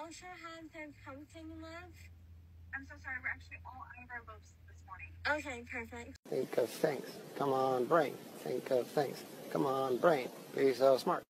also have the pumpkin loaf? I'm so sorry, we're actually all out of our loaves this morning. Okay, perfect. Think of things. Come on, brain. Think of things. Come on, brain. Be so smart.